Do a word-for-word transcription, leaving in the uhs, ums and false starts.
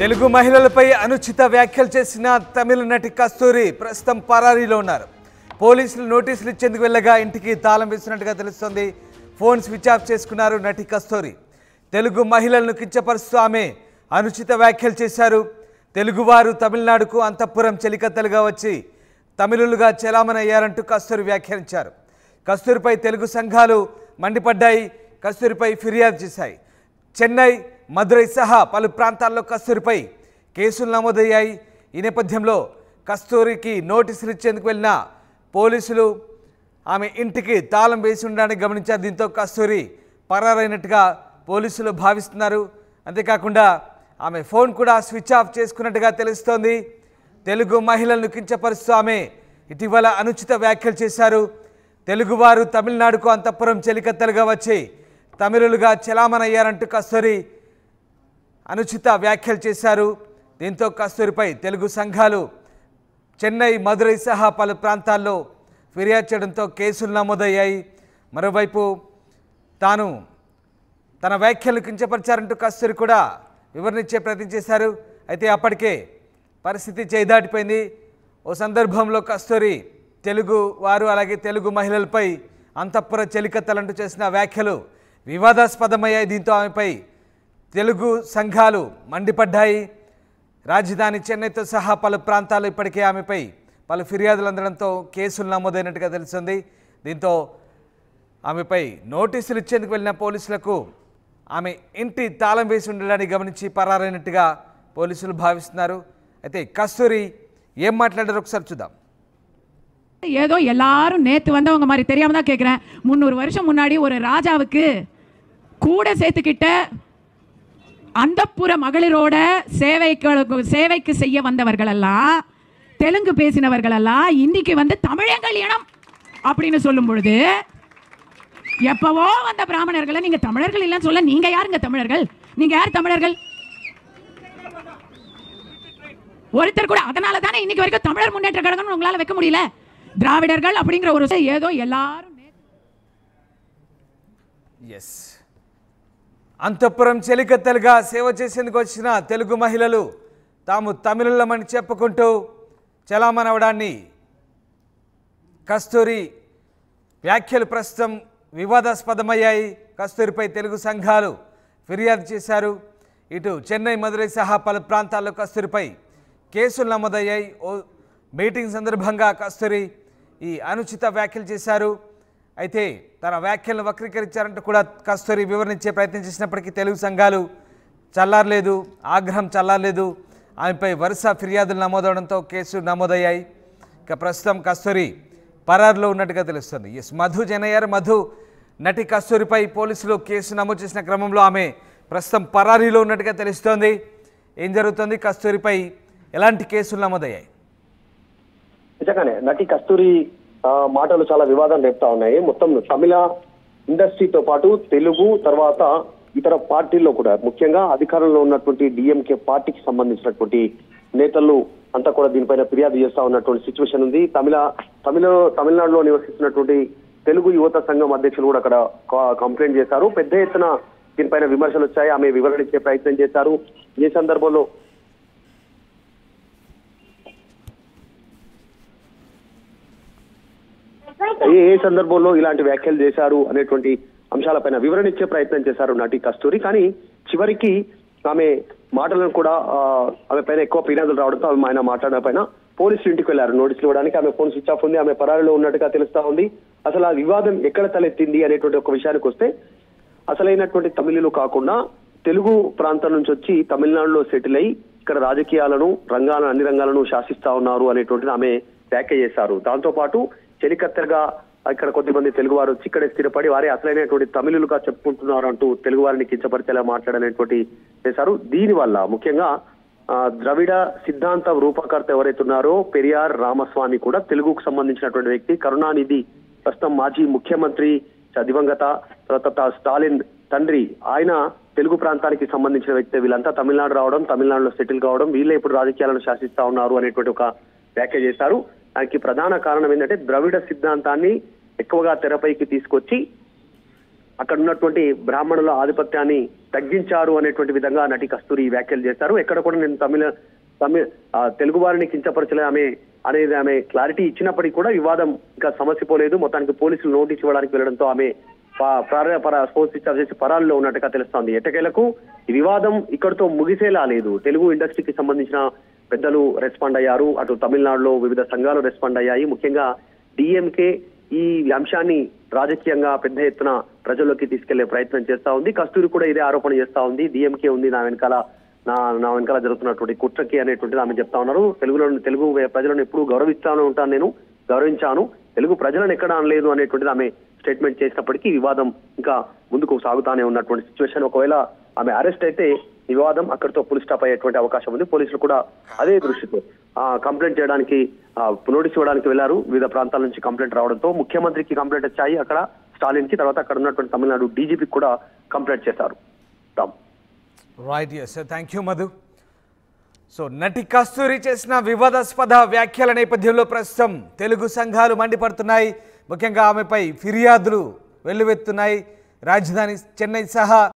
తెలుగు మహిళలపై అనుచిత వ్యాఖ్యలు చేసిన తమిళ నటి కస్తూరి ప్రస్తుతం పరారీలో ఉన్నారు. పోలీసులు నోటీసులు ఇచ్చేందుకు వెళ్ళగా ఇంటికి తాళం వేసినట్టుగా తెలుస్తోంది. ఫోన్ స్విచ్ ఆఫ్ చేసుకున్నారు నటి కస్తూరి. తెలుగు మహిళలను కించపరుస్తూ ఆమె అనుచిత వ్యాఖ్యలు చేశారు. తెలుగువారు తమిళనాడుకు అంతఃపురం చెలికత్తలుగా వచ్చి తమిళులుగా చెలామణయ్యారంటూ కస్తూరి వ్యాఖ్యానించారు. కస్తూరిపై తెలుగు సంఘాలు మండిపడ్డాయి. కస్తూరిపై ఫిర్యాదు చేశాయి. చెన్నై, మదురై సహా పలు ప్రాంతాల్లో కస్తూరిపై కేసులు నమోదయ్యాయి. ఈ నేపథ్యంలో కస్తూరికి నోటీసులు ఇచ్చేందుకు వెళ్ళిన పోలీసులు ఆమె ఇంటికి తాళం వేసి ఉండడాన్ని గమనించారు. దీంతో కస్తూరి పరారైనట్టుగా పోలీసులు భావిస్తున్నారు. అంతేకాకుండా ఆమె ఫోన్ కూడా స్విచ్ ఆఫ్ చేసుకున్నట్టుగా తెలుస్తోంది. తెలుగు మహిళలను కించపరుస్తూ ఆమె ఇటీవల అనుచిత వ్యాఖ్యలు చేశారు. తెలుగువారు తమిళనాడుకు అంతఃపురం చెలికత్తలుగా వచ్చి తమిళులుగా చెలామణయ్యారంటూ కస్తూరి అనుచిత వ్యాఖ్యలు చేశారు. దీంతో కస్తూరిపై తెలుగు సంఘాలు చెన్నై, మదురై సహా పలు ప్రాంతాల్లో ఫిర్యాదు చేయడంతో కేసులు నమోదయ్యాయి. మరోవైపు తాను తన వ్యాఖ్యలు కించపరిచారంటూ కస్తూరి కూడా వివరణించే ప్రయత్నం చేశారు. అయితే అప్పటికే పరిస్థితి చేదాటిపోయింది. ఓ సందర్భంలో కస్తూరి తెలుగు వారు అలాగే తెలుగు మహిళలపై అంతఃపుర చెలికత్తలంటూ చేసిన వ్యాఖ్యలు వివాదాస్పదమయ్యాయి. దీంతో ఆమెపై తెలుగు సంఘాలు మండిపడ్డాయి. రాజధాని చెన్నైతో సహా పలు ప్రాంతాలు ఇప్పటికే ఆమెపై పలు ఫిర్యాదులు అందడంతో కేసులు నమోదైనట్టుగా తెలుస్తుంది. దీంతో ఆమెపై నోటీసులు ఇచ్చేందుకు వెళ్ళిన పోలీసులకు ఆమె ఇంటి తాళం వేసి ఉండడాన్ని గమనించి పరారైనట్టుగా పోలీసులు భావిస్తున్నారు. అయితే కస్తూరి ఏం మాట్లాడారో ఒకసారి చూద్దాం. ஏதோ எல்லாரும் நேத்து வந்தவங்க மாதிரி தெரியாம தான் கேட்குறேன். முந்நூறு வருஷம் முன்னாடி ஒரு ராஜாவுக்கு கூட சேர்த்துக்கிட்ட அந்தப்புற மகளிரோட சேவைக்கு சேவைக்கு செய்ய வந்தவர்கள் எல்லாம் தெலுங்கு பேசினவர்கள் எல்லாம் இன்னைக்கு வந்து தமிழங்கள் இனம் அப்படின்னு சொல்லும் பொழுது எப்பவோ வந்த பிராமணர்களை நீங்க தமிழர்கள் இல்லைன்னு சொல்ல நீங்க யாருங்க தமிழர்கள்? நீங்க யார் தமிழர்கள்? ஒருத்தர் கூட அதனால தானே இன்னைக்கு வரைக்கும் தமிழர் முன்னேற்ற கழகம்னு உங்களால வைக்க முடியல. ద్రావిడర్గల్ அப்படிங்கிற ஒரு ஏதோ எல்லாரும் ఎస్ అంతఃపురం చెలికత్తలుగా సేవ చేసేందుకు వచ్చిన తెలుగు మహిళలు తాము తమిళులమని చెప్పుకుంటూ చలామణవడాన్ని కస్తూరి వ్యాఖ్యలు ప్రస్తుతం వివాదాస్పదమయ్యాయి. కస్తూరిపై తెలుగు సంఘాలు ఫిర్యాదు చేశారు. ఇటు చెన్నై, మదురై సహా పలు ప్రాంతాల్లో కస్తూరిపై కేసులు నమోదయ్యాయి. ఓ మీటింగ్ సందర్భంగా కస్తూరి ఈ అనుచిత వ్యాఖ్యలు చేశారు. అయితే తన వ్యాఖ్యలను వక్రీకరించారంటూ కూడా కస్తూరి వివరించే ప్రయత్నం చేసినప్పటికీ తెలుగు సంఘాలు చల్లారలేదు, ఆగ్రహం చల్లారలేదు. ఆమెపై వరుస ఫిర్యాదులు నమోదవడంతో కేసులు నమోదయ్యాయి. ఇక ప్రస్తుతం కస్తూరి పరారులో ఉన్నట్టుగా తెలుస్తుంది. ఎస్ మధు జనయ్యారు. మధు నటి కస్తూరిపై పోలీసులు కేసు నమోదు చేసిన క్రమంలో ఆమె ప్రస్తుతం పరారీలో ఉన్నట్టుగా తెలుస్తోంది. ఏం జరుగుతుంది? కస్తూరిపై ఎలాంటి కేసులు నమోదయ్యాయి? నిజంగానే నటి కస్తూరి మాటలు చాలా వివాదం రేపుతా ఉన్నాయి. మొత్తం తమిళ ఇండస్ట్రీతో పాటు తెలుగు తర్వాత ఇతర పార్టీల్లో కూడా ముఖ్యంగా అధికారంలో ఉన్నటువంటి డిఎంకే పార్టీకి సంబంధించినటువంటి నేతలు అంతా కూడా దీనిపైన ఫిర్యాదు చేస్తా ఉన్నటువంటి సిచ్యువేషన్ ఉంది. తమిళ తమిళ తమిళనాడులో నివసిస్తున్నటువంటి తెలుగు యువత సంఘం అధ్యక్షులు కూడా అక్కడ కంప్లైంట్ చేశారు. పెద్ద ఎత్తున దీనిపైన విమర్శలు వచ్చాయి. ఆమె వివరణ ఇచ్చే ప్రయత్నం చేశారు. ఈ సందర్భంలో ఏ ఏ సందర్భంలో ఇలాంటి వ్యాఖ్యలు చేశారు అనేటువంటి అంశాలపైన వివరణ ఇచ్చే ప్రయత్నం చేశారు నటి కస్తూరి. కానీ చివరికి ఆమె మాటలను కూడా ఆమె పైన ఎక్కువ ఫిర్యాదులు రావడంతో ఆమె ఆయన మాట్లాడిన పైన పోలీసులు ఇంటికి వెళ్లారు నోటీసులు ఇవ్వడానికి. ఆమె ఫోన్ స్విచ్ ఆఫ్ ఉంది. ఆమె పరారీలో ఉన్నట్టుగా తెలుస్తా ఉంది. అసలు ఆ వివాదం ఎక్కడ తలెత్తింది అనేటువంటి ఒక విషయానికి వస్తే అసలైనటువంటి తమిళులు కాకుండా తెలుగు ప్రాంతం నుంచి వచ్చి తమిళనాడులో సెటిల్ అయి ఇక్కడ రాజకీయాలను రంగాలను అన్ని రంగాలను శాసిస్తా ఉన్నారు అనేటువంటిది ఆమె వ్యాఖ్య చేశారు. దాంతో పాటు చెలికత్తెలుగా ఇక్కడ కొద్దిమంది తెలుగు వారు వచ్చి ఇక్కడే స్థిరపడి వారే అసలైనటువంటి తమిళులుగా చెప్పుకుంటున్నారు అంటూ తెలుగు వారిని కించపరిచేలా మాట్లాడనేటువంటి చేశారు. దీనివల్ల ముఖ్యంగా ద్రవిడ సిద్ధాంత రూపకర్త ఎవరైతే ఉన్నారో పెరియార్ రామస్వామి కూడా తెలుగుకు సంబంధించినటువంటి వ్యక్తి. కరుణానిధి ప్రస్తుతం మాజీ ముఖ్యమంత్రి దివంగత తర్వాత స్టాలిన్ తండ్రి ఆయన తెలుగు ప్రాంతానికి సంబంధించిన వ్యక్తి. వీళ్ళంతా తమిళనాడు రావడం, తమిళనాడులో సెటిల్ కావడం, వీళ్ళే ఇప్పుడు రాజకీయాలను శాసిస్తా ఉన్నారు అనేటువంటి ఒక వ్యాఖ్య చేశారు. దానికి ప్రధాన కారణం ఏంటంటే ద్రవిడ సిద్ధాంతాన్ని ఎక్కువగా తెరపైకి తీసుకొచ్చి అక్కడ ఉన్నటువంటి బ్రాహ్మణుల ఆధిపత్యాన్ని తగ్గించారు అనేటువంటి విధంగా నటి కస్తూరి వ్యాఖ్యలు చేశారు. ఎక్కడ కూడా నేను తమిళ తమిళ తెలుగు వారిని కించపరచలే ఆమె అనేది ఆమె క్లారిటీ ఇచ్చినప్పటికీ కూడా వివాదం ఇంకా సమస్య పోలేదు. మొత్తానికి పోలీసులు నోటీస్ ఇవ్వడానికి వెళ్లడంతో ఆమె స్పోర్ట్స్ ఇచ్చార్ చేసి పరాల్లో ఉన్నట్టుగా తెలుస్తోంది. ఎట్టకేలకు ఈ వివాదం ఇక్కడితో ముగిసేలా లేదు. తెలుగు ఇండస్ట్రీకి సంబంధించిన పెద్దలు రెస్పాండ్ అయ్యారు. అటు తమిళనాడులో వివిధ సంఘాలు రెస్పాండ్ అయ్యాయి. ముఖ్యంగా డిఎంకే ఈ అంశాన్ని రాజకీయంగా పెద్ద ఎత్తున ప్రజల్లోకి తీసుకెళ్లే ప్రయత్నం చేస్తా ఉంది. కస్తూరి కూడా ఇదే ఆరోపణ చేస్తా ఉంది. డిఎంకే ఉంది నా వెనకాల నా నా వెనకాల జరుగుతున్నటువంటి కుట్రకి అనేటువంటిది ఆమె చెప్తా ఉన్నారు. తెలుగులో తెలుగు ప్రజలను ఎప్పుడు గౌరవిస్తాను ఉంటాను, నేను గౌరవించాను, తెలుగు ప్రజలను ఎక్కడ అనలేదు అనేటువంటిది ఆమె స్టేట్మెంట్ చేసినప్పటికీ వివాదం ఇంకా ముందుకు సాగుతానే ఉన్నటువంటి సిచ్యువేషన్. ఒకవేళ ఆమె అరెస్ట్ అయితే ఈ వివాదం అక్కడితో ఫుల్ స్టాప్ అయ్యేటువంటి అవకాశం ఉంది. పోలీసులు కూడా అదే దృష్టితో ఆ కంప్లైంట్ చేయడానికి నోటీస్ ఇవ్వడానికి వెళ్లారు. వివిధ ప్రాంతాల నుంచి కంప్లైంట్ రావడంతో ముఖ్యమంత్రికి కంప్లైంట్ వచ్చాయి అక్కడ స్టాలిన్ కి, తర్వాత అక్కడ ఉన్నటువంటి తమిళనాడు డీజీపీకి కూడా కంప్లైంట్ చేశారు. Right, yes, thank you Madhu. So నటి కస్తూరి చేసిన వివాదాస్పద వ్యాఖ్యల నేపథ్యంలో ప్రస్తుతం తెలుగు సంఘాలు మండిపడుతున్నాయి. ముఖ్యంగా ఆమెపై ఫిర్యాదులు వెల్లువెత్తున్నాయి. రాజధాని చెన్నై సహా